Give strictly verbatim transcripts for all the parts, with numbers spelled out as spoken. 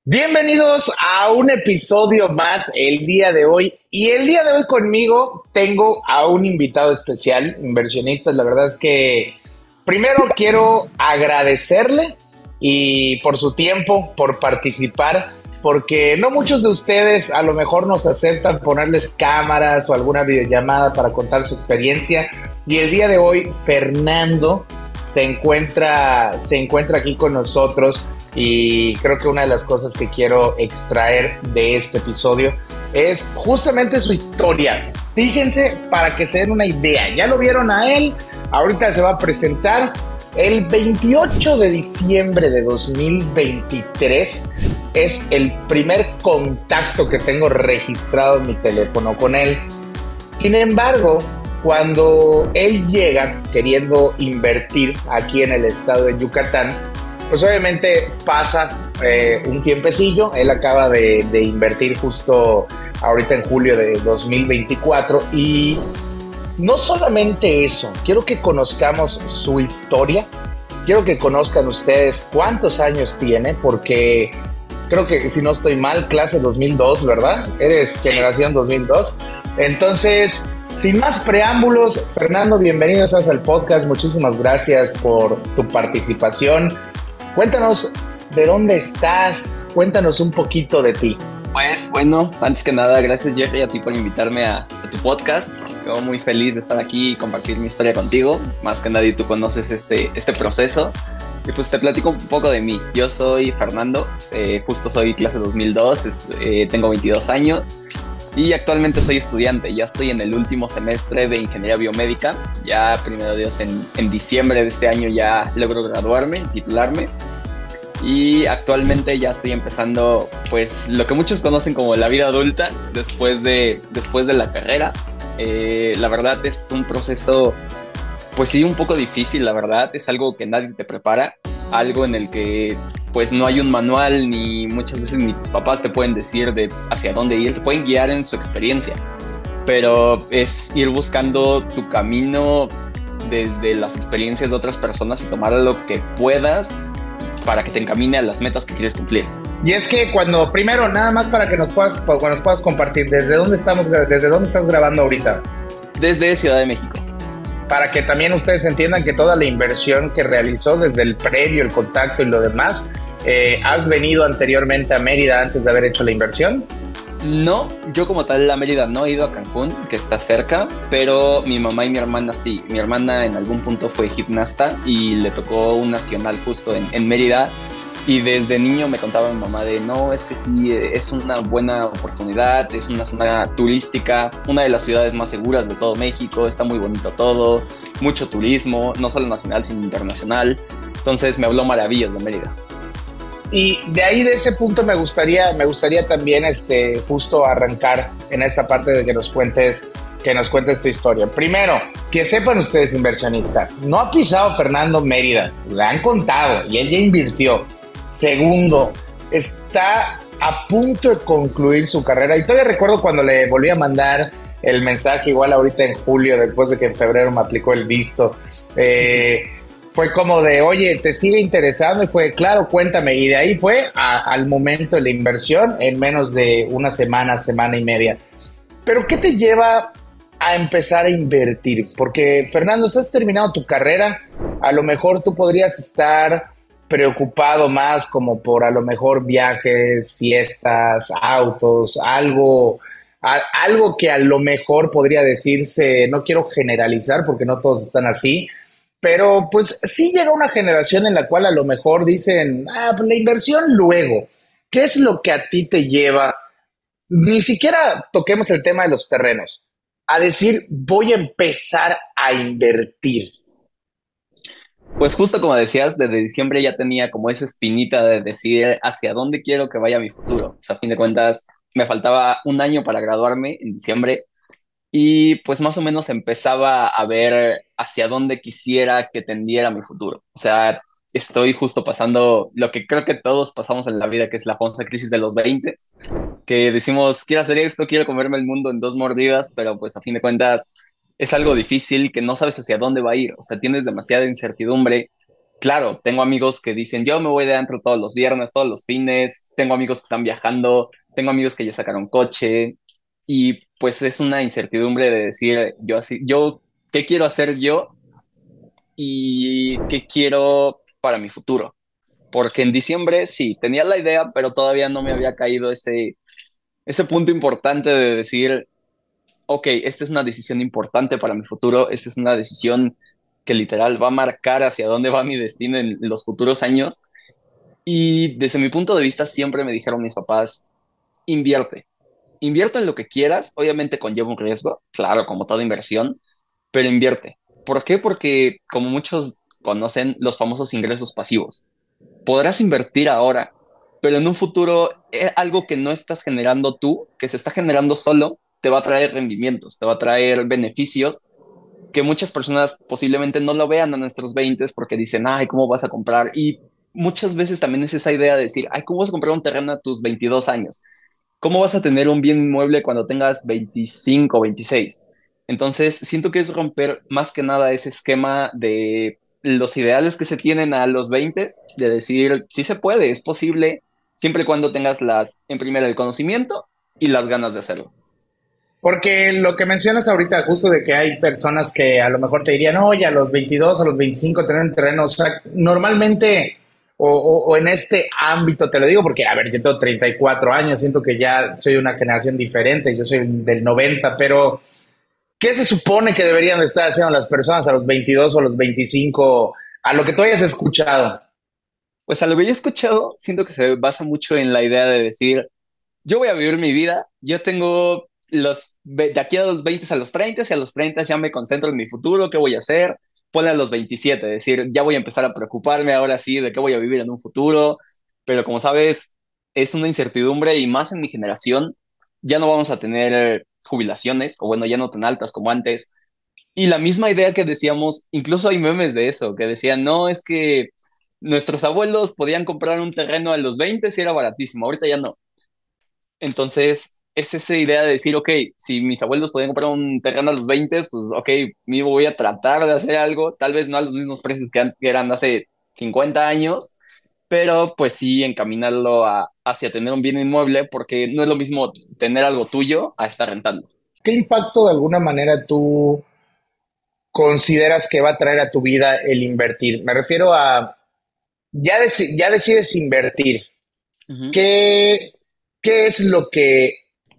Bienvenidos a un episodio más el día de hoy. Y el día de hoy conmigo tengo a un invitado especial, inversionista. La verdad es que primero quiero agradecerle y por su tiempo, por participar, porque no muchos de ustedes a lo mejor nos aceptan ponerles cámaras o alguna videollamada para contar su experiencia. Y el día de hoy Fernando se encuentra, se encuentra aquí con nosotros. Y creo que una de las cosas que quiero extraer de este episodio es justamente su historia. Fíjense para que se den una idea. Ya lo vieron a él, ahorita se va a presentar. El veintiocho de diciembre de dos mil veintitrés es el primer contacto que tengo registrado en mi teléfono con él. Sin embargo, cuando él llega queriendo invertir aquí en el estado de Yucatán, pues obviamente pasa eh, un tiempecillo. Él acaba de, de invertir justo ahorita en julio de dos mil veinticuatro y no solamente eso, quiero que conozcamos su historia, quiero que conozcan ustedes cuántos años tiene, porque creo que si no estoy mal, clase dos mil dos, ¿verdad? Eres Sí. generación dos mil dos. Entonces, sin más preámbulos, Fernando, bienvenidos al podcast, muchísimas gracias por tu participación. Cuéntanos de dónde estás, cuéntanos un poquito de ti. Pues bueno, antes que nada, gracias Jerry a ti por invitarme a, a tu podcast. Estoy muy feliz de estar aquí y compartir mi historia contigo. Más que nadie tú conoces este, este proceso. Y pues te platico un poco de mí. Yo soy Fernando, eh, justo soy clase dos mil dos, eh, tengo veintidós años y actualmente soy estudiante. Ya estoy en el último semestre de Ingeniería Biomédica. Ya, primero Dios, en, en diciembre de este año ya logro graduarme, titularme. Y actualmente ya estoy empezando, pues, lo que muchos conocen como la vida adulta después de, después de la carrera. Eh, la verdad es un proceso, pues sí, un poco difícil, la verdad. Es algo que nadie te prepara, algo en el que, pues, no hay un manual, ni muchas veces ni tus papás te pueden decir de hacia dónde ir, te pueden guiar en su experiencia. Pero es ir buscando tu camino desde las experiencias de otras personas y tomar lo que puedas para que te encamine a las metas que quieres cumplir. Y es que cuando, primero, nada más para que nos puedas, para que nos puedas compartir, ¿desde dónde estamos, desde dónde estás grabando ahorita? Desde Ciudad de México. Para que también ustedes entiendan que toda la inversión que realizó desde el previo, el contacto y lo demás, eh, ¿has venido anteriormente a Mérida antes de haber hecho la inversión? No, yo como tal a Mérida no he ido a Cancún, que está cerca, pero mi mamá y mi hermana sí. Mi hermana en algún punto fue gimnasta y le tocó un nacional justo en, en Mérida. Y desde niño me contaba mi mamá de no, es que sí, es una buena oportunidad, es una zona turística, una de las ciudades más seguras de todo México, está muy bonito todo, mucho turismo, no solo nacional sino internacional. Entonces me habló maravillas de Mérida. Y de ahí, de ese punto, me gustaría, me gustaría también este, justo arrancar en esta parte de que nos cuentes, que nos cuentes tu historia. Primero, que sepan ustedes, inversionistas, no ha pisado Fernando Mérida, le han contado y él ya invirtió. Segundo, está a punto de concluir su carrera. Y todavía recuerdo cuando le volví a mandar el mensaje, igual ahorita en julio, después de que en febrero me aplicó el visto. Eh, fue como de, oye, ¿te sigue interesando? Y fue, claro, cuéntame. Y de ahí fue a, al momento de la inversión en menos de una semana, semana y media. Pero ¿qué te lleva a empezar a invertir? Porque, Fernando, estás terminando tu carrera. A lo mejor tú podrías estar preocupado más como por a lo mejor viajes, fiestas, autos, algo, a, algo que a lo mejor podría decirse, no quiero generalizar porque no todos están así, pero pues sí llega una generación en la cual a lo mejor dicen, ah, pues la inversión luego. ¿Qué es lo que a ti te lleva? Ni siquiera toquemos el tema de los terrenos, a decir, voy a empezar a invertir. Pues justo como decías, desde diciembre ya tenía como esa espinita de decidir hacia dónde quiero que vaya mi futuro. O sea, a fin de cuentas, me faltaba un año para graduarme en diciembre y pues más o menos empezaba a ver hacia dónde quisiera que tendiera mi futuro. O sea, estoy justo pasando lo que creo que todos pasamos en la vida, que es la famosa crisis de los veinte, que decimos, quiero hacer esto, quiero comerme el mundo en dos mordidas, pero pues a fin de cuentas es algo difícil que no sabes hacia dónde va a ir. O sea, tienes demasiada incertidumbre claro, tengo amigos que dicen, yo me voy de antro todos los viernes, todos los fines, tengo amigos que están viajando, tengo amigos que ya sacaron coche y pues es una incertidumbre de decir, yo así, yo, ¿qué quiero hacer yo y qué quiero para mi futuro? Porque en diciembre sí, tenía la idea, pero todavía no me había caído ese, ese punto importante de decir, ok, esta es una decisión importante para mi futuro, esta es una decisión que literal va a marcar hacia dónde va mi destino en los futuros años. Y desde mi punto de vista siempre me dijeron mis papás, invierte, invierte en lo que quieras, obviamente conlleva un riesgo, claro, como toda inversión, pero invierte. ¿Por qué? Porque como muchos conocen los famosos ingresos pasivos, podrás invertir ahora, pero en un futuro eh, algo que no estás generando tú, que se está generando solo, te va a traer rendimientos, te va a traer beneficios que muchas personas posiblemente no lo vean a nuestros veinte porque dicen, ay, ¿cómo vas a comprar? Y muchas veces también es esa idea de decir, ay, ¿cómo vas a comprar un terreno a tus veintidós años? ¿Cómo vas a tener un bien inmueble cuando tengas veinticinco o veintiséis? Entonces, siento que es romper más que nada ese esquema de los ideales que se tienen a los veinte, de decir, sí se puede, es posible, siempre y cuando tengas las, en primera, el conocimiento y las ganas de hacerlo. Porque lo que mencionas ahorita, justo de que hay personas que a lo mejor te dirían, oye, a los veintidós, a los veinticinco tener un terreno, o sea, normalmente, o, o- o en este ámbito, te lo digo porque, a ver, yo tengo treinta y cuatro años, siento que ya soy una generación diferente, yo soy del noventa, pero ¿qué se supone que deberían de estar haciendo las personas a los veintidós o a los veinticinco, a lo que tú hayas escuchado? Pues a lo que yo he escuchado, siento que se basa mucho en la idea de decir, yo voy a vivir mi vida, yo tengo los, ve- de aquí a los veinte a los treinta y a los treinta ya me concentro en mi futuro, qué voy a hacer, ponle a los veintisiete, decir, ya voy a empezar a preocuparme ahora sí de qué voy a vivir en un futuro, pero como sabes, es una incertidumbre y más en mi generación, ya no vamos a tener eh, jubilaciones, o bueno, ya no tan altas como antes, y la misma idea que decíamos, incluso hay memes de eso, que decían, no, es que nuestros abuelos podían comprar un terreno a los veinte si era baratísimo, ahorita ya no. Entonces, es esa idea de decir, ok, si mis abuelos podían comprar un terreno a los veinte, pues ok, mismo voy a tratar de hacer algo, tal vez no a los mismos precios que, an- que eran hace cincuenta años, pero pues sí encaminarlo a, hacia tener un bien inmueble, porque no es lo mismo tener algo tuyo a estar rentando. ¿Qué impacto de alguna manera tú consideras que va a traer a tu vida el invertir? Me refiero a, ya, deci- ya decides invertir. Ujú. ¿Qué, qué es lo que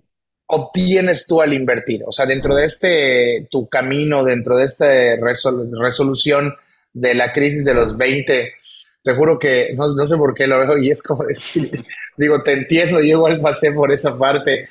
obtienes tú al invertir? O sea, dentro de este, tu camino, dentro de esta resol- resolución de la crisis de los veinte, te juro que no, no sé por qué lo veo y es como decir, digo, te entiendo, yo igual pasé por esa parte,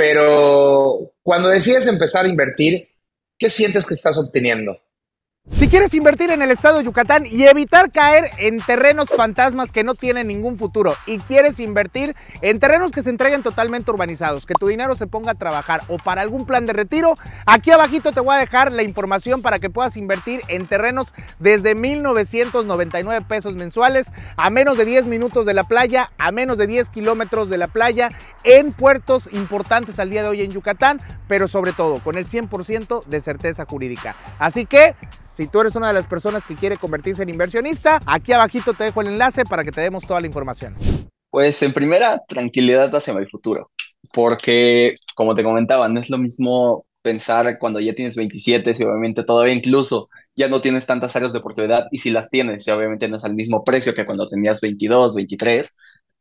pero cuando decides empezar a invertir, ¿qué sientes que estás obteniendo? Si quieres invertir en el estado de Yucatán y evitar caer en terrenos fantasmas que no tienen ningún futuro y quieres invertir en terrenos que se entreguen totalmente urbanizados, que tu dinero se ponga a trabajar o para algún plan de retiro, aquí abajito te voy a dejar la información para que puedas invertir en terrenos desde mil novecientos noventa y nueve pesos mensuales, a menos de diez minutos de la playa, a menos de diez kilómetros de la playa, en puertos importantes al día de hoy en Yucatán, pero sobre todo con el cien por ciento de certeza jurídica. Así que si tú eres una de las personas que quiere convertirse en inversionista, aquí abajito te dejo el enlace para que te demos toda la información. Pues en primera, tranquilidad hacia el futuro, porque como te comentaba, no es lo mismo pensar cuando ya tienes veintisiete, si obviamente todavía incluso ya no tienes tantas áreas de oportunidad y si las tienes, si obviamente no es al mismo precio que cuando tenías veintidós, veintitrés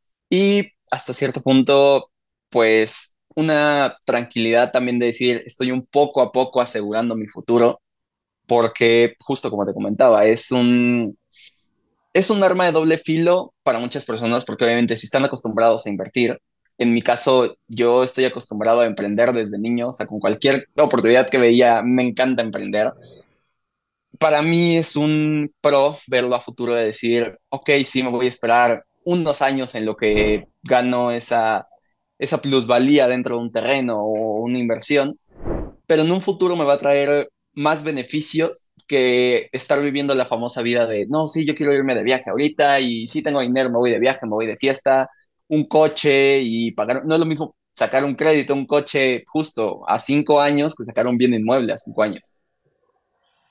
y hasta cierto punto, pues una tranquilidad también de decir, estoy un poco a poco asegurando mi futuro, porque justo como te comentaba, es un es un arma de doble filo para muchas personas porque obviamente si están acostumbrados a invertir, en mi caso yo estoy acostumbrado a emprender desde niño, o sea, con cualquier oportunidad que veía me encanta emprender. Para mí es un pro verlo a futuro de decir, ok, sí, me voy a esperar unos años en lo que gano esa, esa plusvalía dentro de un terreno o una inversión, pero en un futuro me va a traer más beneficios que estar viviendo la famosa vida de, no, sí, yo quiero irme de viaje ahorita y sí tengo dinero, me voy de viaje, me voy de fiesta, un coche y pagar, no es lo mismo sacar un crédito, un coche justo a cinco años que sacar un bien inmueble a cinco años.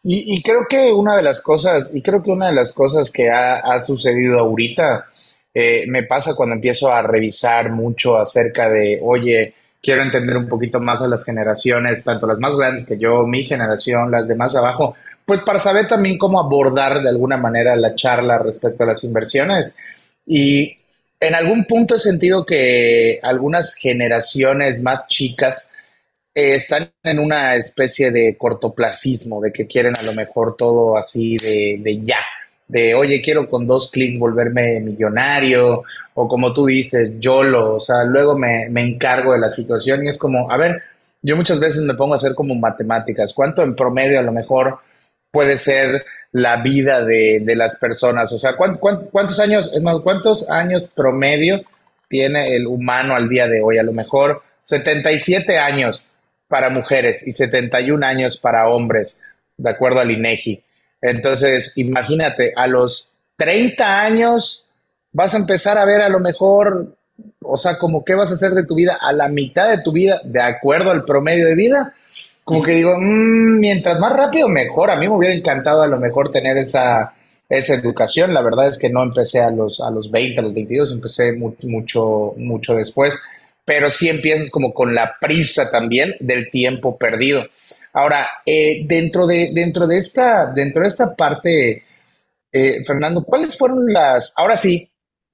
Y, y creo que una de las cosas, y creo que una de las cosas que ha, ha sucedido ahorita, eh, me pasa cuando empiezo a revisar mucho acerca de, oye, quiero entender un poquito más a las generaciones, tanto las más grandes que yo, mi generación, las de más abajo, pues para saber también cómo abordar de alguna manera la charla respecto a las inversiones. Y en algún punto he sentido que algunas generaciones más chicas eh, están en una especie de cortoplacismo, de que quieren a lo mejor todo así de, de ya, de oye, quiero con dos clics volverme millonario, o como tú dices, YOLO, o sea, luego me, me encargo de la situación y es como, a ver, yo muchas veces me pongo a hacer como matemáticas, ¿cuánto en promedio a lo mejor puede ser la vida de, de las personas? O sea, ¿cuánto, cuánto- cuántos años, es más, cuántos años promedio tiene el humano al día de hoy? A lo mejor setenta y siete años para mujeres y setenta y un años para hombres, de acuerdo al INEGI. Entonces, imagínate, a los treinta años vas a empezar a ver a lo mejor, o sea, como qué vas a hacer de tu vida a la mitad de tu vida, de acuerdo al promedio de vida. Como que digo, "Mm, mientras más rápido, mejor". A mí me hubiera encantado a lo mejor tener esa, esa educación. La verdad es que no empecé a los, a los veinte, a los veintidós, empecé mu- mucho, mucho después, pero sí empiezas como con la prisa también del tiempo perdido. Ahora, eh, dentro de, dentro de esta, dentro de esta parte, eh, Fernando, ¿cuáles fueron las, ahora sí,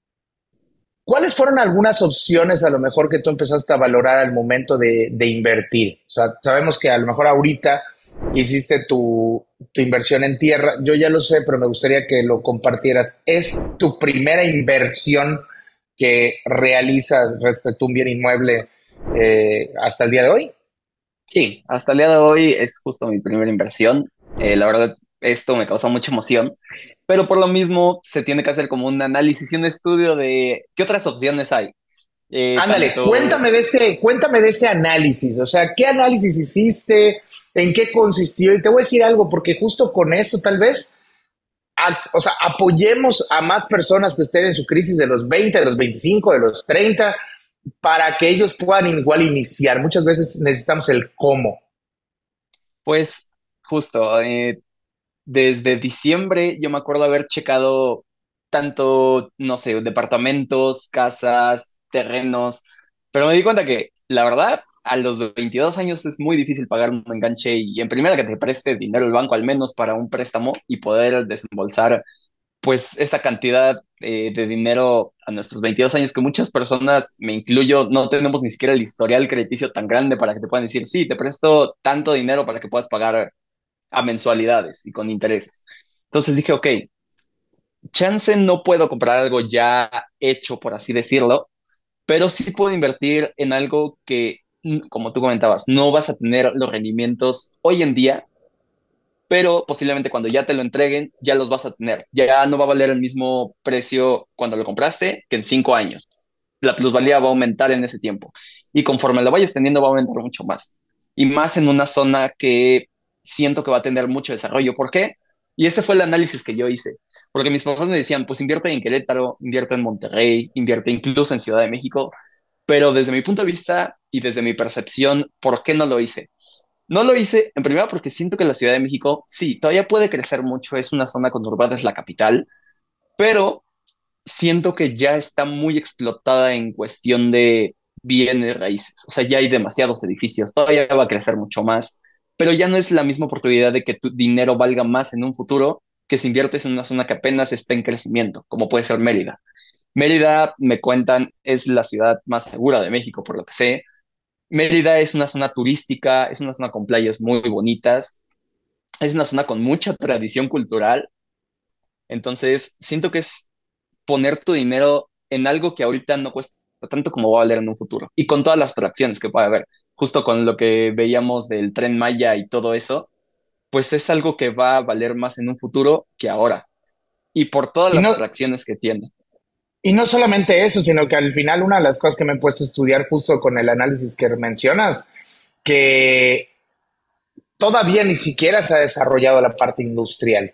cuáles fueron algunas opciones a lo mejor que tú empezaste a valorar al momento de, de invertir? O sea, sabemos que a lo mejor ahorita hiciste tu, tu inversión en tierra, yo ya lo sé, pero me gustaría que lo compartieras. ¿Es tu primera inversión que realizas respecto a un bien inmueble eh, hasta el día de hoy? Sí, hasta el día de hoy es justo mi primera inversión. Eh, la verdad, esto me causa mucha emoción, pero por lo mismo se tiene que hacer como un análisis y un estudio de qué otras opciones hay. Eh, Ándale, tanto, cuéntame de ese, cuéntame de ese análisis, o sea, ¿qué análisis hiciste? ¿En qué consistió? Y te voy a decir algo, porque justo con esto tal vez, a- o sea, apoyemos a más personas que estén en su crisis de los veinte, de los veinticinco, de los treinta, para que ellos puedan igual iniciar. Muchas veces necesitamos el cómo. pues, justo, eh, desde diciembre yo me acuerdo haber checado tanto, no sé, departamentos, casas, terrenos, pero me di cuenta que, la verdad, a los veintidós años es muy difícil pagar un enganche y en primera que te preste dinero el banco al menos para un préstamo y poder desembolsar pues esa cantidad eh, de dinero a nuestros veintidós años que muchas personas, me incluyo, no tenemos ni siquiera el historial crediticio tan grande para que te puedan decir, sí, te presto tanto dinero para que puedas pagar a mensualidades y con intereses. Entonces dije, ok, chance no puedo comprar algo ya hecho, por así decirlo, pero sí puedo invertir en algo que, mm, como tú comentabas, no vas a tener los rendimientos hoy en día, pero posiblemente cuando ya te lo entreguen, ya los vas a tener. Ya no va a valer el mismo precio cuando lo compraste que en cinco años. La plusvalía va a aumentar en ese tiempo. Y conforme lo vayas teniendo, va a aumentar mucho más. Y más en una zona que siento que va a tener mucho desarrollo. ¿Por qué? Y ese fue el análisis que yo hice. Porque mis papás me decían, pues invierte en Querétaro, invierte en Monterrey, invierte incluso en Ciudad de México. Pero desde mi punto de vista y desde mi percepción, ¿por qué no lo hice? No lo hice, en primera porque siento que la Ciudad de México, sí, todavía puede crecer mucho, es una zona conurbada, es la capital, pero siento que ya está muy explotada en cuestión de bienes raíces. O sea, ya hay demasiados edificios, todavía va a crecer mucho más, pero ya no es la misma oportunidad de que tu dinero valga más en un futuro que si inviertes en una zona que apenas está en crecimiento, como puede ser Mérida. Mérida, me cuentan, es la ciudad más segura de México, por lo que sé. Mérida es una zona turística, es una zona con playas muy bonitas, es una zona con mucha tradición cultural, entonces siento que es poner tu dinero en algo que ahorita no cuesta tanto como va a valer en un futuro, y con todas las atracciones que puede haber, justo con lo que veíamos del Tren Maya y todo eso, pues es algo que va a valer más en un futuro que ahora, y por todas Y las no, atracciones que tiene. y no solamente eso, sino que al final una de las cosas que me he puesto a estudiar justo con el análisis que mencionas, que todavía ni siquiera se ha desarrollado la parte industrial.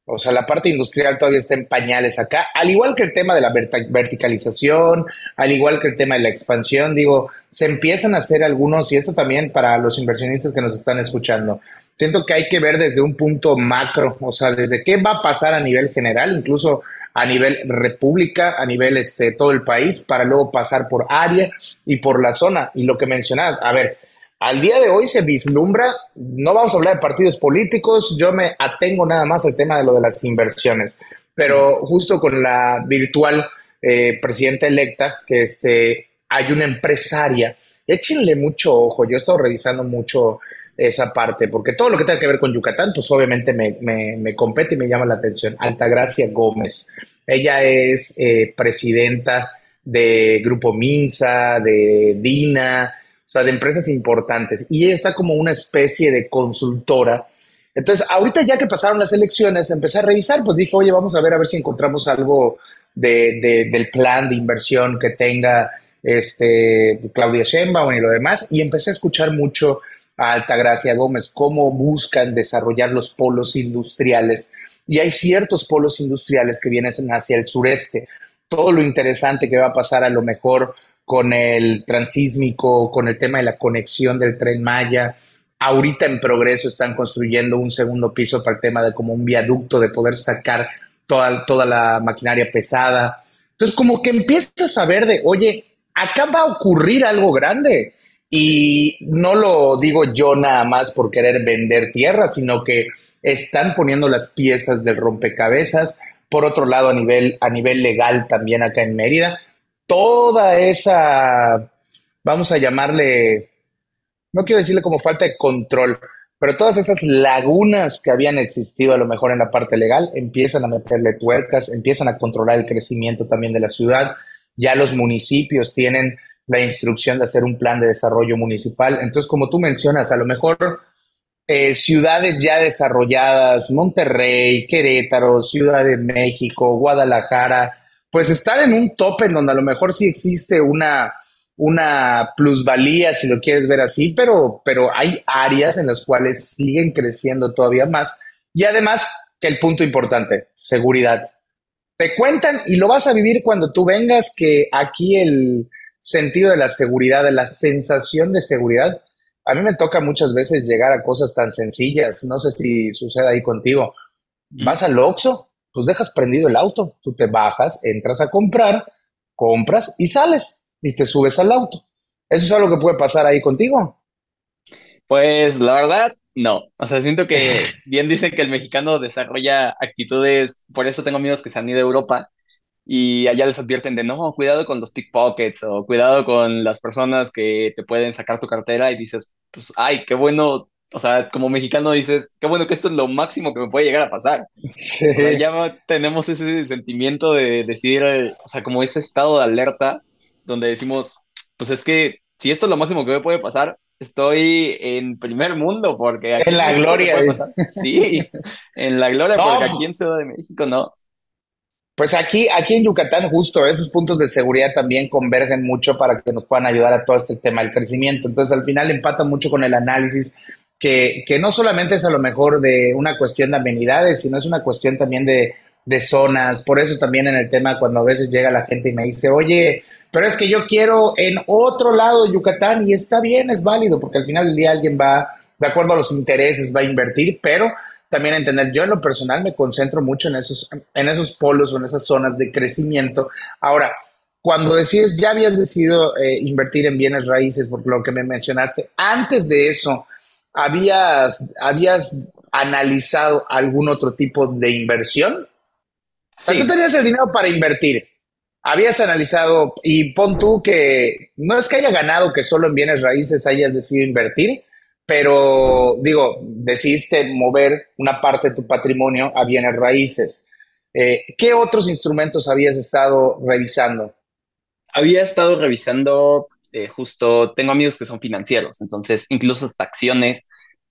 O sea, la parte industrial todavía está en pañales acá, al igual que el tema de la verta- verticalización, al igual que el tema de la expansión, digo, se empiezan a hacer algunos, y esto también para los inversionistas que nos están escuchando, siento que hay que ver desde un punto macro, o sea, desde qué va a pasar a nivel general, incluso a nivel república, a nivel este, todo el país, para luego pasar por área y por la zona. Y lo que mencionabas, a ver, al día de hoy se vislumbra, no vamos a hablar de partidos políticos, yo me atengo nada más al tema de lo de las inversiones, pero justo con la virtual eh, presidenta electa, que este, hay una empresaria, échenle mucho ojo, yo he estado revisando mucho esa parte, porque todo lo que tenga que ver con Yucatán, pues obviamente me, me, me compete y me llama la atención. Altagracia Gómez, ella es eh, presidenta de Grupo Minsa, de Dina, o sea, de empresas importantes. Y ella está como una especie de consultora. Entonces, ahorita ya que pasaron las elecciones, empecé a revisar, pues dije, oye, vamos a ver a ver si encontramos algo de, de, del plan de inversión que tenga este, Claudia Sheinbaum y lo demás. Y empecé a escuchar mucho a Altagracia Gómez, cómo buscan desarrollar los polos industriales. Y hay ciertos polos industriales que vienen hacia el sureste. Todo lo interesante que va a pasar a lo mejor con el transísmico, con el tema de la conexión del Tren Maya. Ahorita en progreso están construyendo un segundo piso para el tema de como un viaducto de poder sacar toda, toda la maquinaria pesada. Entonces, como que empiezas a ver de, oye, acá va a ocurrir algo grande. Y no lo digo yo nada más por querer vender tierra, sino que están poniendo las piezas del rompecabezas. Por otro lado, a nivel, a nivel legal también acá en Mérida, toda esa, vamos a llamarle, no quiero decirle como falta de control, pero todas esas lagunas que habían existido a lo mejor en la parte legal empiezan a meterle tuercas, empiezan a controlar el crecimiento también de la ciudad. Ya los municipios tienen la instrucción de hacer un plan de desarrollo municipal. Entonces, como tú mencionas, a lo mejor eh, ciudades ya desarrolladas, Monterrey, Querétaro, Ciudad de México, Guadalajara, pues están en un tope en donde a lo mejor sí existe una, una plusvalía, si lo quieres ver así, pero, pero hay áreas en las cuales siguen creciendo todavía más. Y además, que el punto importante, seguridad. Te cuentan y lo vas a vivir cuando tú vengas, que aquí el sentido de la seguridad, de la sensación de seguridad, a mí me toca muchas veces llegar a cosas tan sencillas, no sé si sucede ahí contigo. Mm. Vas al Oxxo, pues dejas prendido el auto, tú te bajas, entras a comprar, compras y sales y te subes al auto. Eso es algo que puede pasar ahí contigo. Pues la verdad, no. O sea, siento que bien dicen que el mexicano desarrolla actitudes, por eso tengo amigos que se han ido a Europa y allá les advierten de no, cuidado con los pickpockets o cuidado con las personas que te pueden sacar tu cartera y dices, pues, ay, qué bueno. O sea, como mexicano dices, qué bueno que esto es lo máximo que me puede llegar a pasar. Sí. O sea, ya tenemos ese sentimiento de decir, eh, o sea, como ese estado de alerta donde decimos, pues es que si esto es lo máximo que me puede pasar, estoy en primer mundo, porque aquí En en la México te gloria. puede pasar. Sí, en la gloria, porque aquí No, en Ciudad de México no. pues aquí, aquí en Yucatán justo esos puntos de seguridad también convergen mucho para que nos puedan ayudar a todo este tema del crecimiento. Entonces al final empata mucho con el análisis que, que no solamente es a lo mejor de una cuestión de amenidades, sino es una cuestión también de, de zonas. Por eso también en el tema cuando a veces llega la gente y me dice, oye, pero es que yo quiero en otro lado de Yucatán y está bien, es válido, porque al final del día alguien va, de acuerdo a los intereses, va a invertir, pero también entender, yo en lo personal me concentro mucho en esos, en esos polos o en esas zonas de crecimiento. Ahora, cuando decides, ya habías decidido eh, invertir en bienes raíces, por lo que me mencionaste, antes de eso, ¿habías, habías analizado algún otro tipo de inversión? O sea, tú Sí, tenías el dinero para invertir. Habías analizado, y pon tú que no es que haya ganado que solo en bienes raíces hayas decidido invertir, pero digo, decidiste mover una parte de tu patrimonio a bienes raíces. Eh, ¿qué otros instrumentos habías estado revisando? había estado revisando, eh, justo, tengo amigos que son financieros, entonces incluso hasta acciones,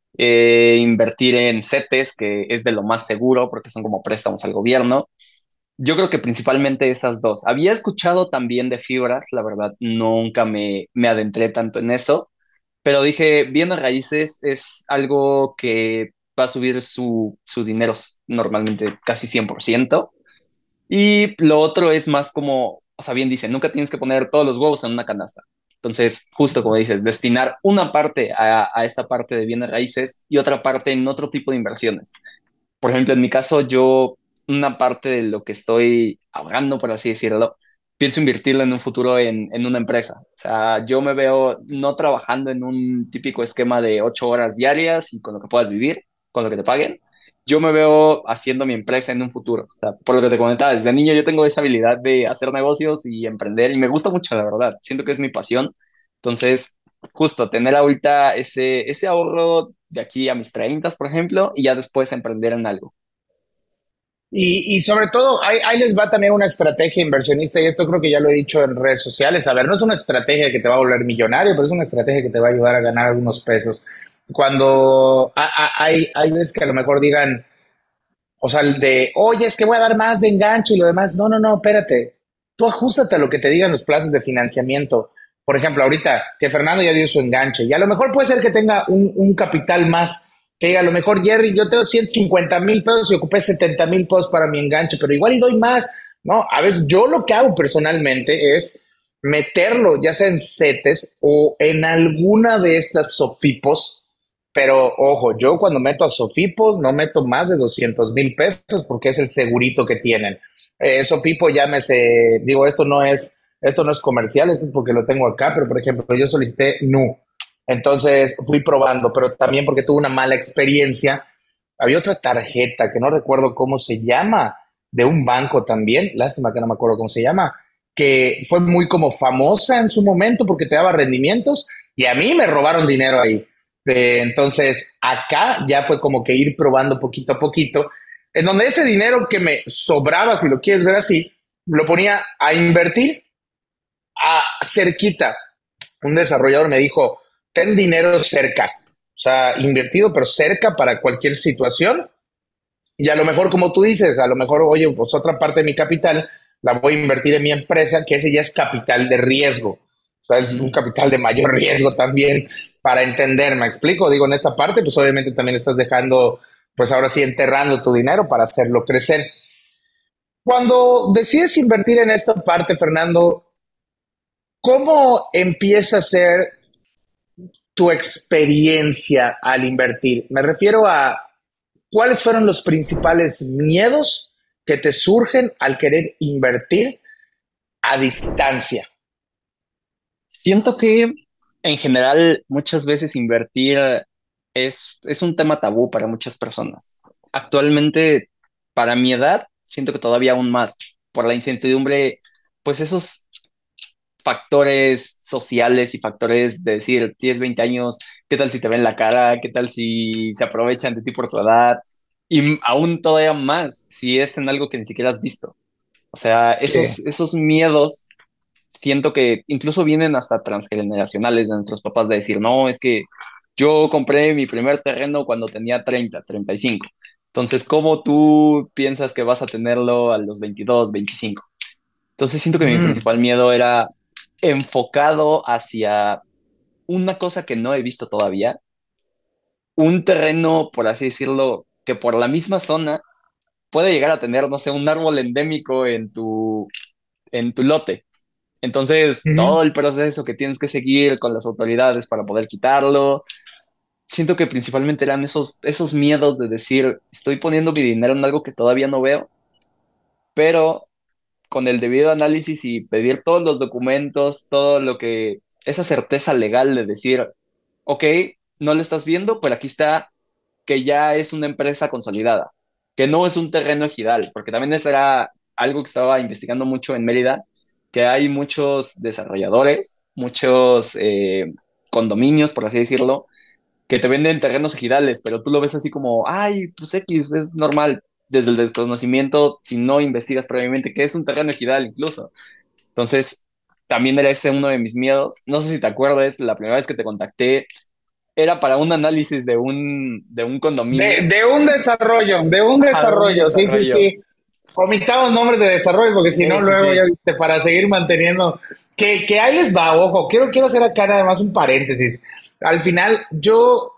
eh, invertir en CETES, que es de lo más seguro porque son como préstamos al gobierno. Yo creo que principalmente esas dos. Había escuchado también de fibras, la verdad, nunca me, me adentré tanto en eso, pero dije, bienes raíces es algo que va a subir su, su dinero normalmente casi cien por ciento. Y lo otro es más como, o sea, bien dice, nunca tienes que poner todos los huevos en una canasta. Entonces, justo como dices, destinar una parte a, a esta parte de bienes raíces y otra parte en otro tipo de inversiones. Por ejemplo, en mi caso, yo una parte de lo que estoy ahorrando, por así decirlo, pienso invertirlo en un futuro en, en una empresa. O sea, yo me veo no trabajando en un típico esquema de ocho horas diarias y con lo que puedas vivir, con lo que te paguen. Yo me veo haciendo mi empresa en un futuro. O sea, por lo que te comentaba, desde niño yo tengo esa habilidad de hacer negocios y emprender y me gusta mucho, la verdad. Siento que es mi pasión. Entonces, justo tener ahorita ese, ese ahorro de aquí a mis treinta, por ejemplo, y ya después emprender en algo. Y, y sobre todo, ahí, ahí les va también una estrategia inversionista, y esto creo que ya lo he dicho en redes sociales. A ver, no es una estrategia que te va a volver millonario, pero es una estrategia que te va a ayudar a ganar algunos pesos. Cuando a- a- hay, hay veces que a lo mejor digan, o sea, el de, oye, es que voy a dar más de enganche y lo demás. No, no, no, espérate. Tú ajustate a lo que te digan los plazos de financiamiento. Por ejemplo, ahorita que Fernando ya dio su enganche y a lo mejor puede ser que tenga un, un capital más, que diga, a lo mejor Jerry, yo tengo ciento cincuenta mil pesos y ocupé setenta mil pesos para mi enganche, pero igual y doy más. No, a veces yo lo que hago personalmente es meterlo ya sea en CETES o en alguna de estas SOFIPOS, pero ojo, yo cuando meto a Sofipo no meto más de doscientos mil pesos porque es el segurito que tienen. Eh, Sofipo, llámese, digo, esto no es, esto no es comercial, esto es porque lo tengo acá, pero por ejemplo, yo solicité Nu. Entonces fui probando, pero también porque tuve una mala experiencia. Había otra tarjeta que no recuerdo cómo se llama, de un banco también, lástima que no me acuerdo cómo se llama, que fue muy como famosa en su momento porque te daba rendimientos y a mí me robaron dinero ahí. Eh, entonces, acá ya fue como que ir probando poquito a poquito, en donde ese dinero que me sobraba, si lo quieres ver así, lo ponía a invertir a cerquita. Un desarrollador me dijo, ten dinero cerca, o sea, invertido, pero cerca para cualquier situación. Y a lo mejor, como tú dices, a lo mejor, oye, pues otra parte de mi capital la voy a invertir en mi empresa, que ese ya es capital de riesgo. O sea, es un capital de mayor riesgo también para entender, ¿me explico? Digo, en esta parte, pues obviamente también estás dejando, pues ahora sí, enterrando tu dinero para hacerlo crecer. Cuando decides invertir en esta parte, Fernando, ¿cómo empieza a ser tu experiencia al invertir? Me refiero a cuáles fueron los principales miedos que te surgen al querer invertir a distancia. Siento que en general muchas veces invertir es, es un tema tabú para muchas personas. Actualmente, para mi edad, siento que todavía aún más, por la incertidumbre, pues esos factores sociales y factores de decir, tienes veinte años, ¿qué tal si te ven la cara? ¿Qué tal si se aprovechan de ti por tu edad? Y m- aún todavía más si es en algo que ni siquiera has visto. O sea, esos, Sí. esos miedos siento que incluso vienen hasta transgeneracionales de nuestros papás de decir, no, es que yo compré mi primer terreno cuando tenía treinta, treinta y cinco. Entonces, ¿cómo tú piensas que vas a tenerlo a los veintidós, veinticinco? Entonces, siento que mi Mm, principal miedo era enfocado hacia una cosa que no he visto todavía, un terreno, por así decirlo, que por la misma zona puede llegar a tener, no sé, un árbol endémico en tu, en tu lote. Entonces, ujú. todo el proceso que tienes que seguir con las autoridades para poder quitarlo, siento que principalmente eran esos, esos miedos de decir, estoy poniendo mi dinero en algo que todavía no veo, pero con el debido análisis y pedir todos los documentos, todo lo que, esa certeza legal de decir, ok, no lo estás viendo, pero aquí está que ya es una empresa consolidada, que no es un terreno ejidal, porque también eso era algo que estaba investigando mucho en Mérida, que hay muchos desarrolladores, muchos eh, condominios, por así decirlo, que te venden terrenos ejidales, pero tú lo ves así como, ay, pues X, es normal, desde el desconocimiento, si no investigas previamente, que es un terreno ejidal incluso. Entonces, también era ese uno de mis miedos. No sé si te acuerdas, la primera vez que te contacté era para un análisis de un, de un De, condominio, de un desarrollo, de un a un desarrollo, sí, sí, desarrollo. sí. Omitamos nombres de desarrollo porque si no, Sí, sí, luego ya sí. viste, para seguir manteniendo. Que, que ahí les va, ojo, quiero, quiero hacer acá nada más un paréntesis. Al final, yo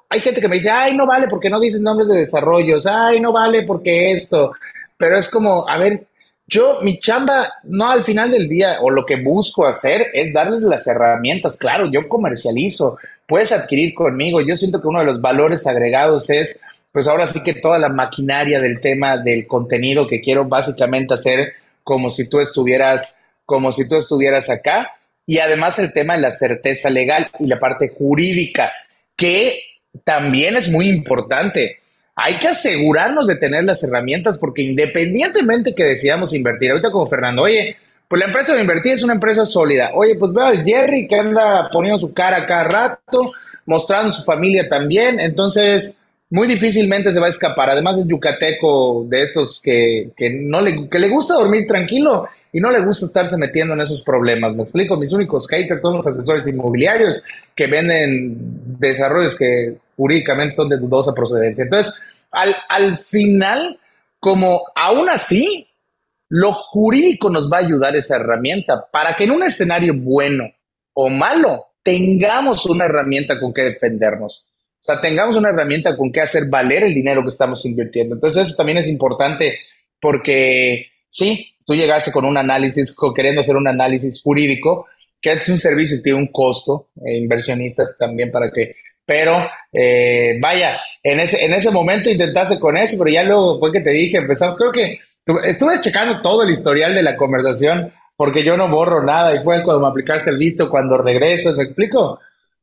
hay gente que me dice, ay, no vale porque no dices nombres de desarrollos, ay, no vale porque esto, pero es como, a ver, yo, mi chamba, no al final del día, o lo que busco hacer es darles las herramientas. Claro, yo comercializo, puedes adquirir conmigo. Yo siento que uno de los valores agregados es, pues ahora sí que toda la maquinaria del tema del contenido que quiero básicamente hacer como si tú estuvieras, como si tú estuvieras acá. Y además el tema de la certeza legal y la parte jurídica, que también es muy importante. Hay que asegurarnos de tener las herramientas porque independientemente que decidamos invertir, ahorita como Fernando, oye, pues la empresa de invertir es una empresa sólida. Oye, pues veo al Jerry que anda poniendo su cara cada rato, mostrando su familia también, entonces muy difícilmente se va a escapar. Además es yucateco de estos que, que, no le, que le gusta dormir tranquilo y no le gusta estarse metiendo en esos problemas. Me explico, mis únicos haters son los asesores inmobiliarios que venden desarrollos que jurídicamente son de dudosa procedencia. Entonces, al, al final, como aún así, lo jurídico nos va a ayudar esa herramienta para que en un escenario bueno o malo tengamos una herramienta con que defendernos. O sea, tengamos una herramienta con que hacer valer el dinero que estamos invirtiendo. Entonces, eso también es importante porque sí, tú llegaste con un análisis, con, queriendo hacer un análisis jurídico, que es un servicio y tiene un costo, eh, inversionistas también para que, pero eh, vaya, en ese, en ese momento intentaste con eso, pero ya luego fue que te dije, empezamos, creo que tu- estuve checando todo el historial de la conversación porque yo no borro nada y fue cuando me aplicaste el visto, cuando regresas, ¿me explico?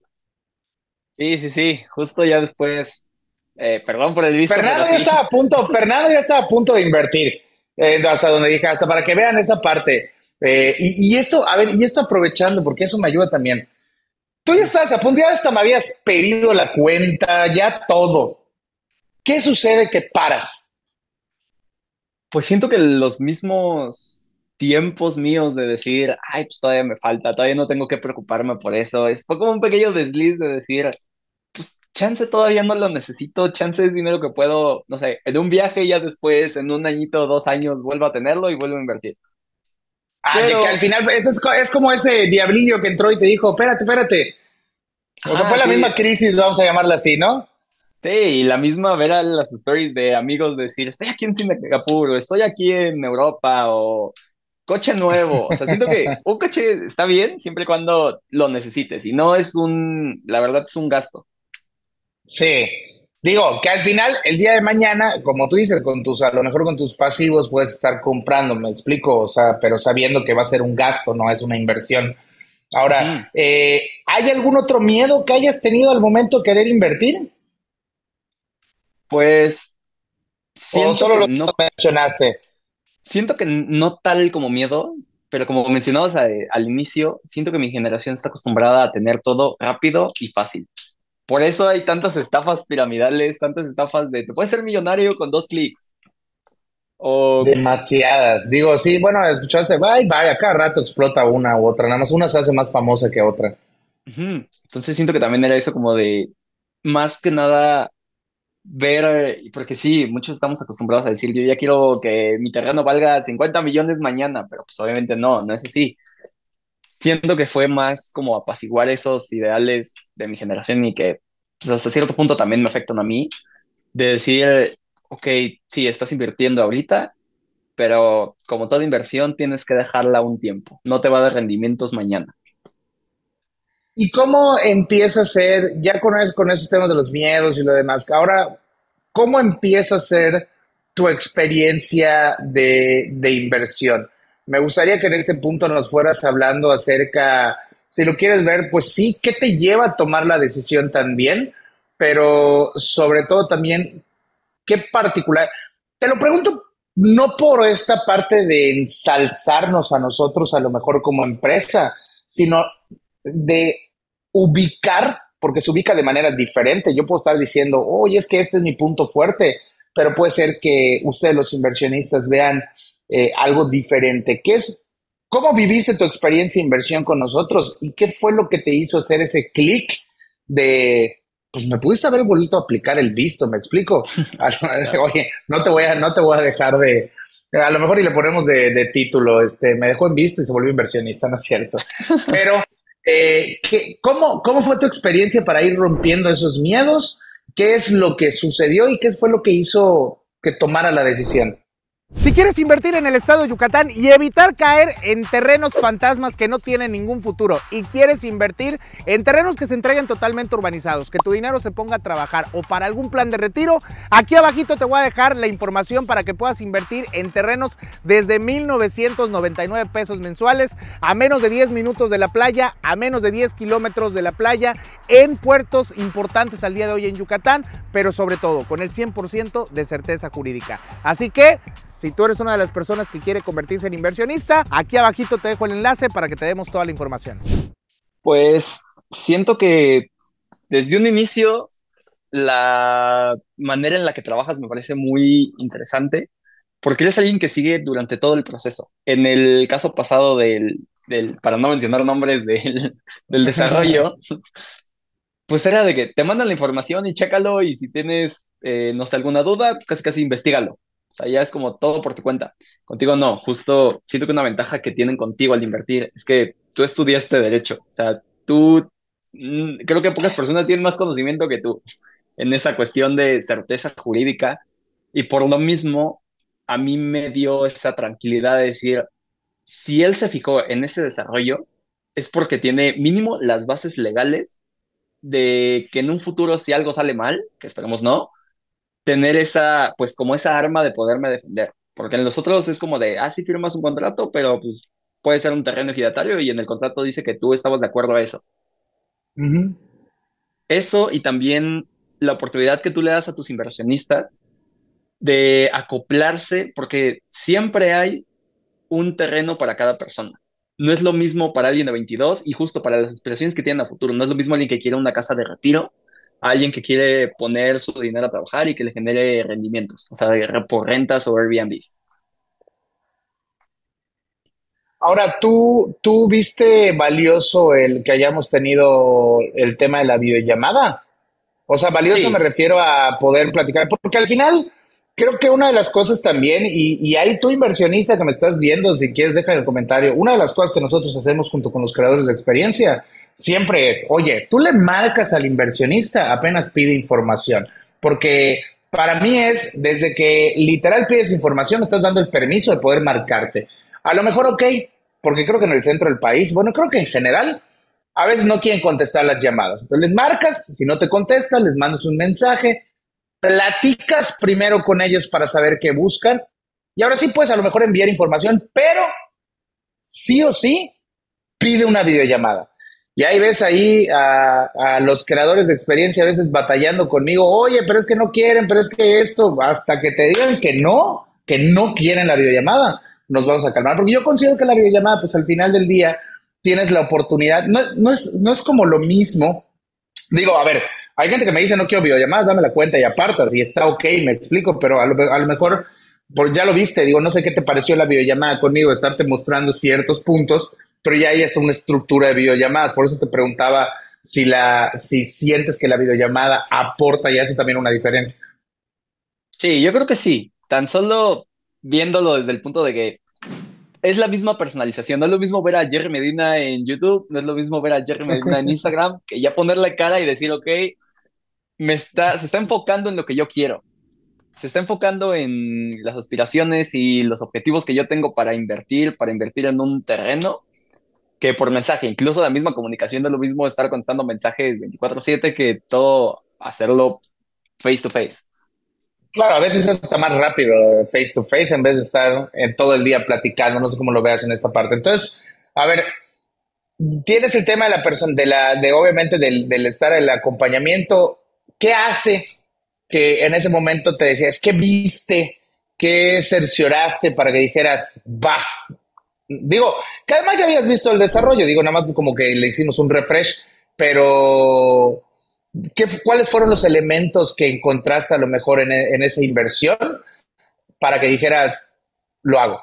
Sí, sí, sí, justo ya después, eh, perdón por el visto, pero Fernando ya sí. estaba a punto, Fernando ya estaba a punto de invertir, eh, hasta donde dije, hasta para que vean esa parte. Eh, y, y esto, a ver, y esto aprovechando, porque eso me ayuda también. Tú ya estás a punto, ya hasta me habías pedido la cuenta, ya todo. ¿Qué sucede que paras? Pues siento que los mismos tiempos míos de decir, ay, pues todavía me falta, todavía no tengo que preocuparme por eso, es fue como un pequeño desliz de decir, pues chance todavía no lo necesito, chance es dinero que puedo, no sé, en un viaje y ya después, en un añito, dos años, vuelvo a tenerlo y vuelvo a invertir. Ah, de que al Pero, final es, es, co- es como ese diablillo que entró y te dijo, espérate, espérate. O sea, fue ajá, la sí, misma crisis, vamos a llamarla así, ¿no? sí, y la misma ver a las stories de amigos decir, estoy aquí en Singapur, o estoy aquí en Europa, o coche nuevo. O sea, siento que un coche está bien siempre y cuando lo necesites, y no es un, la verdad es un gasto. Sí. Digo, que al final, el día de mañana, como tú dices, con tus, a lo mejor con tus pasivos puedes estar comprando, me explico, o sea, pero sabiendo que va a ser un gasto, no es una inversión. Ahora, Ujú. eh, ¿hay algún otro miedo que hayas tenido al momento de querer invertir? Pues ¿O siento solo que lo no, mencionaste? siento que no tal como miedo, pero como mencionabas a- al inicio, siento que mi generación está acostumbrada a tener todo rápido y fácil. Por eso hay tantas estafas piramidales, tantas estafas de te puedes ser millonario con dos clics. O Demasiadas. Digo, sí, bueno, escuchaste, bye, vaya, cada rato explota una u otra, nada más una se hace más famosa que otra. ujú. Entonces siento que también era eso como de, más que nada, ver, eh, porque sí, muchos estamos acostumbrados a decir, yo ya quiero que mi terreno valga cincuenta millones mañana, pero pues obviamente no, no es así. Siento que fue más como apaciguar esos ideales de mi generación y que pues hasta cierto punto también me afectan a mí, de decir, ok, sí, estás invirtiendo ahorita, pero como toda inversión tienes que dejarla un tiempo, no te va a dar rendimientos mañana. ¿Y cómo empieza a ser, ya con, es- con esos temas de los miedos y lo demás, ahora, cómo empieza a ser tu experiencia de, de inversión? Me gustaría que en ese punto nos fueras hablando acerca, si lo quieres ver, pues sí, ¿qué te lleva a tomar la decisión también? Pero sobre todo también, ¿qué particular? Te lo pregunto no por esta parte de ensalzarnos a nosotros a lo mejor como empresa, sino de ubicar, porque se ubica de manera diferente. Yo puedo estar diciendo, oye, es que este es mi punto fuerte, pero puede ser que ustedes los inversionistas vean eh, algo diferente. ¿Qué es? ¿Cómo viviste tu experiencia de inversión con nosotros? ¿Y qué fue lo que te hizo hacer ese clic de, pues me pudiste haber vuelto a aplicar el visto, ¿me explico? Claro. Oye, no te voy a, no te voy a dejar de, a lo mejor y le ponemos de, de título, este, me dejó en visto y se volvió inversionista, ¿no es cierto? Pero, eh, ¿qué- cómo, ¿cómo fue tu experiencia para ir rompiendo esos miedos? ¿Qué es lo que sucedió y qué fue lo que hizo que tomara la decisión? Si quieres invertir en el estado de Yucatán y evitar caer en terrenos fantasmas que no tienen ningún futuro y quieres invertir en terrenos que se entreguen totalmente urbanizados, que tu dinero se ponga a trabajar o para algún plan de retiro, aquí abajito te voy a dejar la información para que puedas invertir en terrenos desde mil novecientos noventa y nueve pesos mensuales, a menos de diez minutos de la playa, a menos de diez kilómetros de la playa, en puertos importantes al día de hoy en Yucatán, pero sobre todo con el cien por ciento de certeza jurídica. Así que si tú eres una de las personas que quiere convertirse en inversionista, aquí abajito te dejo el enlace para que te demos toda la información. Pues siento que desde un inicio la manera en la que trabajas me parece muy interesante porque eres alguien que sigue durante todo el proceso. En el caso pasado del, del para no mencionar nombres del, del desarrollo, pues era de que te mandan la información y chécalo y si tienes, eh, no sé, alguna duda, pues casi casi investigalo. O sea, ya es como todo por tu cuenta. Contigo no, justo siento que una ventaja que tienen contigo al invertir es que tú estudiaste derecho. O sea, tú, mm, creo que pocas personas tienen más conocimiento que tú en esa cuestión de certeza jurídica y por lo mismo a mí me dio esa tranquilidad de decir, si él se fijó en ese desarrollo, es porque tiene mínimo las bases legales de que en un futuro si algo sale mal, que esperemos no, tener esa, pues como esa arma de poderme defender. Porque en los otros es como de, ah, sí firmas un contrato, pero pues puede ser un terreno giratorio y en el contrato dice que tú estabas de acuerdo a eso. Ujú. Eso y también la oportunidad que tú le das a tus inversionistas de acoplarse, porque siempre hay un terreno para cada persona. No es lo mismo para alguien de veintidós y justo para las aspiraciones que tienen a futuro. No es lo mismo alguien que quiere una casa de retiro a alguien que quiere poner su dinero a trabajar y que le genere rendimientos, o sea, de- por rentas o Airbnbs. Ahora, ¿tú, tú viste valioso el que hayamos tenido el tema de la videollamada? O sea, valioso me Sí, refiero a poder platicar, porque al final creo que una de las cosas también, y, y ahí tú inversionista que me estás viendo, si quieres deja en el comentario, una de las cosas que nosotros hacemos junto con los creadores de experiencia siempre es, oye, tú le marcas al inversionista apenas pide información, porque para mí es, desde que literal pides información, me estás dando el permiso de poder marcarte. A lo mejor, ok, porque creo que en el centro del país, bueno, creo que en general a veces no quieren contestar las llamadas. Entonces les marcas, si no te contestan, les mandas un mensaje, platicas primero con ellos para saber qué buscan y ahora sí puedes a lo mejor enviar información, pero sí o sí pide una videollamada. Y ahí ves ahí a, a los creadores de experiencia a veces batallando conmigo, oye, pero es que no quieren, pero es que esto, hasta que te digan que no, que no quieren la videollamada, nos vamos a calmar. Porque yo considero que la videollamada, pues al final del día, tienes la oportunidad, no, no, es, no es como lo mismo. Digo, a ver, hay gente que me dice, no quiero videollamadas, dame la cuenta y apartas, y está ok, me explico, pero a lo, a lo mejor, por, ya lo viste, digo, no sé qué te pareció la videollamada conmigo, estarte mostrando ciertos puntos, pero ya ahí está una estructura de videollamadas, por eso te preguntaba si, la, si sientes que la videollamada aporta y hace también una diferencia. sí, yo creo que sí. Tan solo viéndolo desde el punto de que es la misma personalización. No es lo mismo ver a Jerry Medina en YouTube, no es lo mismo ver a Jerry Medina en Instagram, que ya ponerle cara y decir, ok, me está, se está enfocando en lo que yo quiero. Se está enfocando en las aspiraciones y los objetivos que yo tengo para invertir, para invertir en un terreno, que por mensaje. Incluso la misma comunicación no es lo mismo estar contestando mensajes veinticuatro siete que todo hacerlo face to face. Claro, a veces es hasta más rápido face to face en vez de estar eh, todo el día platicando, no sé cómo lo veas en esta parte. Entonces, a ver, tienes el tema de la persona, de la, de obviamente del, del estar el acompañamiento. ¿Qué hace que en ese momento te decías, qué viste, qué cercioraste para que dijeras, va? Digo, que además ya habías visto el desarrollo, digo, nada más como que le hicimos un refresh, pero ¿qué, ¿cuáles fueron los elementos que encontraste a lo mejor en, en esa inversión para que dijeras, lo hago?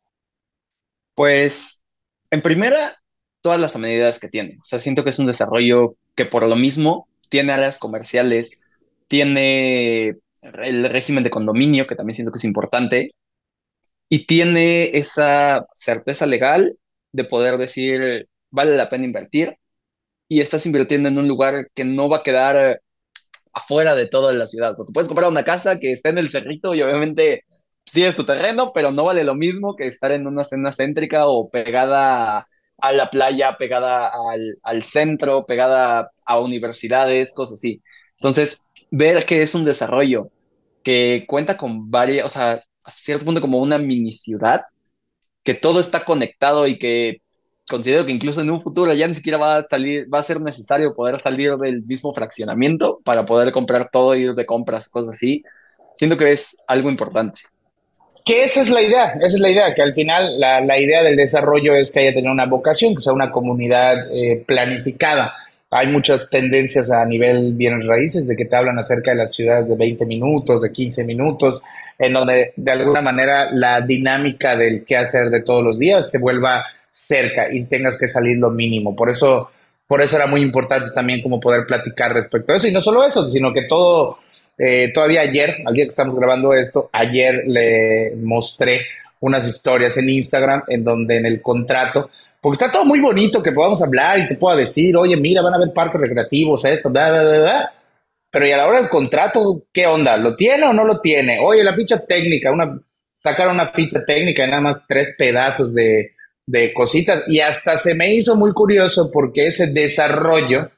Pues, en primera, todas las amenidades que tiene. O sea, siento que es un desarrollo que por lo mismo tiene áreas comerciales, tiene el régimen de condominio, que también siento que es importante, y tiene esa certeza legal de poder decir, vale la pena invertir, y estás invirtiendo en un lugar que no va a quedar afuera de toda la ciudad, porque puedes comprar una casa que esté en el cerrito y obviamente sí es tu terreno, pero no vale lo mismo que estar en una zona céntrica o pegada a, a la playa, pegada al, al centro, pegada a universidades, cosas así. Entonces, ver que es un desarrollo que cuenta con varias, o sea, a cierto punto como una mini ciudad, que todo está conectado y que considero que incluso en un futuro ya ni siquiera va a salir, va a ser necesario poder salir del mismo fraccionamiento para poder comprar todo, ir de compras, cosas así. Siento que es algo importante. Que esa es la idea, esa es la idea, que al final la, la idea del desarrollo es que haya tener una vocación, que sea una comunidad eh, planificada. Hay muchas tendencias a nivel bienes raíces de que te hablan acerca de las ciudades de veinte minutos, de quince minutos, en donde de alguna manera la dinámica del qué hacer de todos los días se vuelva cerca y tengas que salir lo mínimo. Por eso, por eso era muy importante también como poder platicar respecto a eso. Y no solo eso, sino que todo eh, todavía ayer, al día que estamos grabando esto, ayer le mostré unas historias en Instagram en donde en el contrato, porque está todo muy bonito que podamos hablar y te pueda decir, oye, mira, van a haber parques recreativos, esto, bla, bla, bla, bla. Pero y a la hora del contrato, ¿qué onda? ¿Lo tiene o no lo tiene? Oye, la ficha técnica, una, sacaron una ficha técnica y nada más tres pedazos de, de cositas. Y hasta se me hizo muy curioso porque ese desarrollo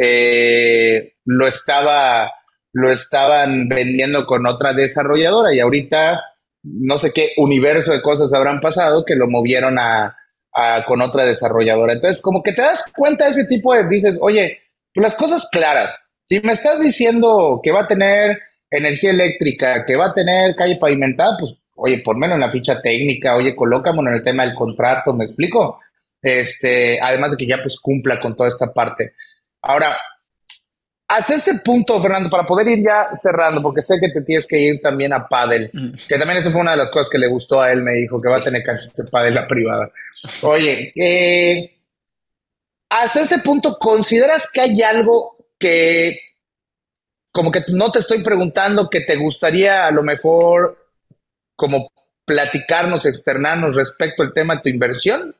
eh, lo estaba lo estaban vendiendo con otra desarrolladora y ahorita no sé qué universo de cosas habrán pasado que lo movieron a, a con otra desarrolladora. Entonces, como que te das cuenta de ese tipo de, dices, oye, pues las cosas claras. Si me estás diciendo que va a tener energía eléctrica, que va a tener calle pavimentada, pues, oye, ponmelo en la ficha técnica, oye, colócamelo en el tema del contrato, ¿me explico? Este, además de que ya pues cumpla con toda esta parte. Ahora, hasta este punto, Fernando, para poder ir ya cerrando, porque sé que te tienes que ir también a pádel, Mm. que también esa fue una de las cosas que le gustó a él, me dijo que va a tener canchas de pádel la privada. Oye, eh, hasta este punto, ¿consideras que hay algo que, como que no te estoy preguntando, que te gustaría a lo mejor como platicarnos, externarnos respecto al tema de tu inversión?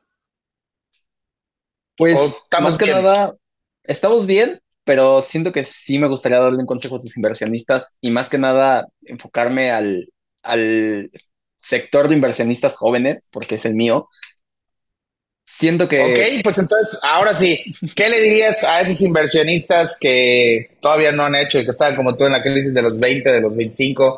¿O Pues más estamos que bien? nada, estamos bien, pero siento que sí me gustaría darle un consejo a tus inversionistas y más que nada enfocarme al, al sector de inversionistas jóvenes, porque es el mío. Siento Ok, que, pues entonces, ahora sí, ¿qué le dirías a esos inversionistas que todavía no han hecho y que están como tú en la crisis de los veinte, de los veinticinco?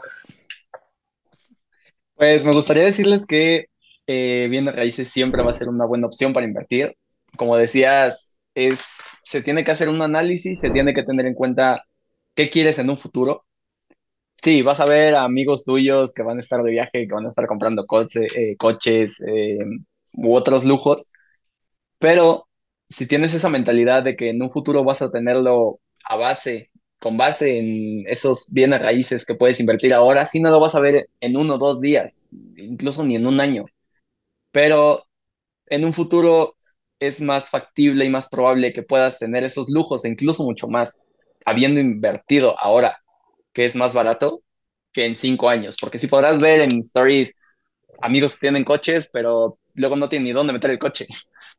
pues me gustaría decirles que eh, bienes raíces siempre va a ser una buena opción para invertir. Como decías, es, se tiene que hacer un análisis, se tiene que tener en cuenta qué quieres en un futuro. Sí, vas a ver a amigos tuyos que van a estar de viaje, que van a estar comprando coche- eh, coches eh, u otros lujos, pero si tienes esa mentalidad de que en un futuro vas a tenerlo a base, con base en esos bienes raíces que puedes invertir ahora, sí no lo vas a ver en uno o dos días, incluso ni en un año, pero en un futuro es más factible y más probable que puedas tener esos lujos e incluso mucho más, habiendo invertido ahora, que es más barato que en cinco años, porque si podrás ver en stories amigos que tienen coches, pero luego no tienen ni dónde meter el coche.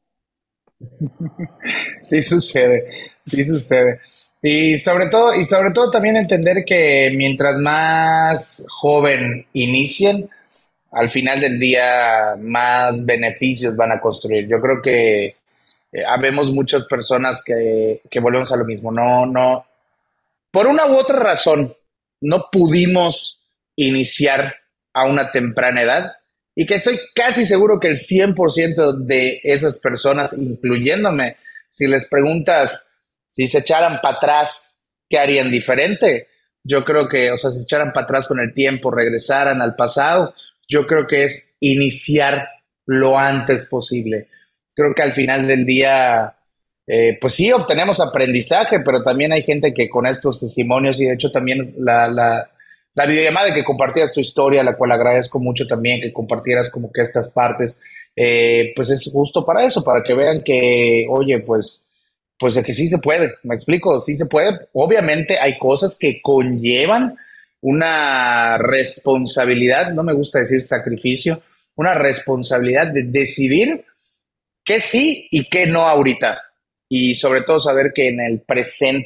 Sí sucede, sí sucede. Y sobre todo, y sobre todo también entender que mientras más joven inicien, al final del día más beneficios van a construir. Yo creo que eh, habemos muchas personas que, que volvemos a lo mismo. No, no, por una u otra razón, no pudimos iniciar a una temprana edad y que estoy casi seguro que el cien por ciento de esas personas, incluyéndome, si les preguntas si se echaran para atrás, ¿qué harían diferente? Yo creo que, o sea, si se echaran para atrás con el tiempo, regresaran al pasado, yo creo que es iniciar lo antes posible. Creo que al final del día eh, pues sí, obtenemos aprendizaje, pero también hay gente que con estos testimonios y de hecho también la, la, la videollamada de que compartieras tu historia, la cual agradezco mucho también que compartieras como que estas partes, eh, pues es justo para eso, para que vean que, oye, pues, pues de que sí se puede, me explico, sí se puede. Obviamente hay cosas que conllevan una responsabilidad, no me gusta decir sacrificio, una responsabilidad de decidir qué sí y qué no ahorita. Y sobre todo saber que en el presente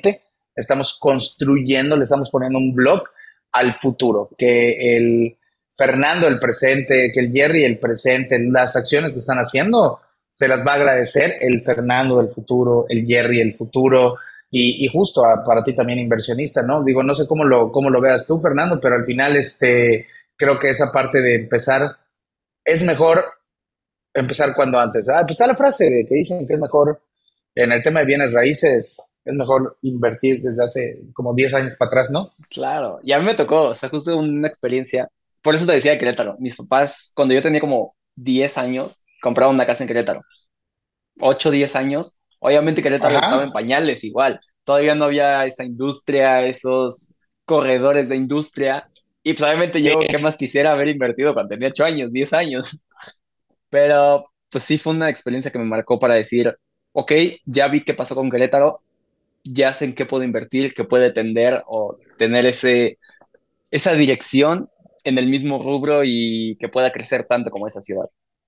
estamos construyendo, le estamos poniendo un blog al futuro, que el Fernando, el presente, que el Jerry, el presente, las acciones que están haciendo, se las va a agradecer el Fernando del futuro, el Jerry, el futuro, y, y justo a, para ti también inversionista, ¿no? Digo, no sé cómo lo, cómo lo veas tú, Fernando, pero al final este, creo que esa parte de empezar, es mejor empezar cuando antes. Ah, pues está la frase de que dicen que es mejor, en el tema de bienes raíces, es mejor invertir desde hace como diez años para atrás, ¿no? Claro, y a mí me tocó, o sea, justo una experiencia. Por eso te decía de Querétaro. Mis papás, cuando yo tenía como diez años, compraron una casa en Querétaro. Ocho diez años. Obviamente Querétaro estaba en Ajá. pañales igual. Todavía no había esa industria, esos corredores de industria. Y pues obviamente Sí. yo, ¿qué más quisiera haber invertido cuando tenía ocho años, diez años? Pero pues sí fue una experiencia que me marcó para decir, ok, ya vi qué pasó con Querétaro, ya sé en qué puedo invertir, qué puede tender o tener ese, esa dirección en el mismo rubro y que pueda crecer tanto como esa ciudad.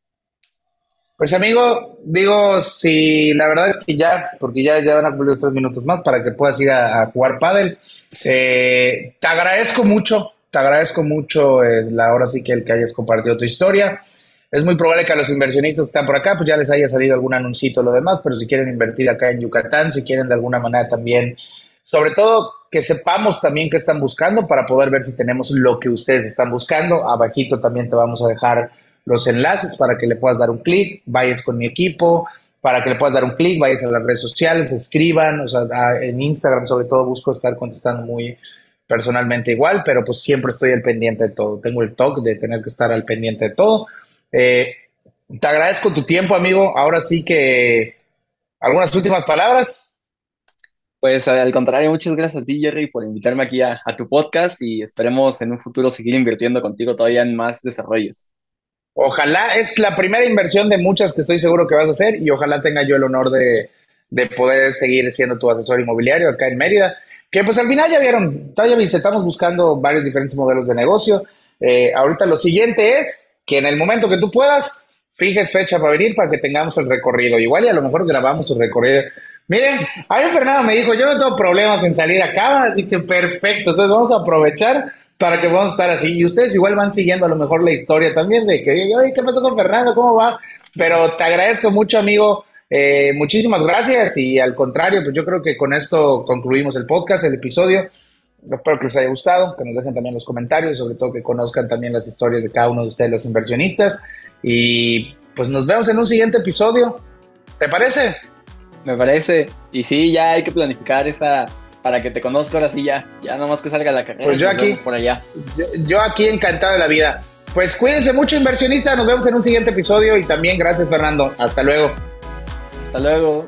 Pues amigo, digo, si la verdad es que ya, porque ya, ya van a cumplir los tres minutos más para que puedas ir a, a jugar pádel. Sí. Eh, te agradezco mucho, te agradezco mucho, es la hora sí que el que hayas compartido tu historia. Es muy probable que a los inversionistas que están por acá, pues ya les haya salido algún anuncito o lo demás, pero si quieren invertir acá en Yucatán, si quieren de alguna manera también, sobre todo que sepamos también qué están buscando para poder ver si tenemos lo que ustedes están buscando. Abajito también te vamos a dejar los enlaces para que le puedas dar un clic, vayas con mi equipo, para que le puedas dar un clic, vayas a las redes sociales, escriban, o sea, a- en Instagram sobre todo busco estar contestando muy personalmente igual, pero pues siempre estoy al pendiente de todo. Tengo el toque de tener que estar al pendiente de todo. Eh, Te agradezco tu tiempo, amigo. Ahora sí que algunas últimas palabras. Pues al contrario, muchas gracias a ti, Jerry, por invitarme aquí a, a tu podcast y esperemos en un futuro seguir invirtiendo contigo todavía en más desarrollos. Ojalá es la primera inversión de muchas que estoy seguro que vas a hacer y ojalá tenga yo el honor de, de poder seguir siendo tu asesor inmobiliario acá en Mérida. Que pues al final ya vieron, ya viste, estamos buscando varios diferentes modelos de negocio. Eh, ahorita lo siguiente es que en el momento que tú puedas, fijes fecha para venir para que tengamos el recorrido. Igual y a lo mejor grabamos el recorrido. Miren, a mí Fernando me dijo, yo no tengo problemas en salir acá, así que perfecto. Entonces vamos a aprovechar para que podamos estar así. Y ustedes igual van siguiendo a lo mejor la historia también de que digan, oye, ¿qué pasó con Fernando? ¿Cómo va? Pero te agradezco mucho, amigo. Eh, muchísimas gracias y al contrario, pues yo creo que con esto concluimos el podcast, el episodio. Espero que les haya gustado, que nos dejen también los comentarios, sobre todo que conozcan también las historias de cada uno de ustedes, los inversionistas. Y pues nos vemos en un siguiente episodio. ¿Te parece? Me parece. Y sí, ya hay que planificar esa para que te conozca ahora sí ya. Ya nomás que salga la carrera Pues y yo nos aquí, vemos por allá. yo, yo aquí encantado de la vida. Pues cuídense mucho, inversionistas. Nos vemos en un siguiente episodio y también gracias, Fernando. Hasta luego. Hasta luego.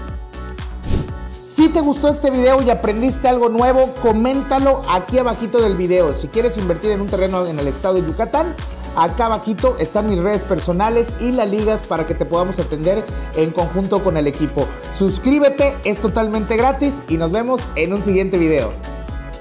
Si te gustó este video y aprendiste algo nuevo, coméntalo aquí abajito del video. Si quieres invertir en un terreno en el estado de Yucatán, acá abajito están mis redes personales y las ligas para que te podamos atender en conjunto con el equipo. Suscríbete, es totalmente gratis y nos vemos en un siguiente video.